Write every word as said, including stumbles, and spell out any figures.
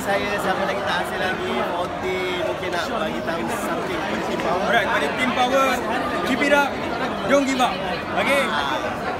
saya siapa lagi tak hasil lagi, Monty mungkin nak bagi tahu something pada Team Power. Alright, pada Team Power, keep it up, don't give up. Okay.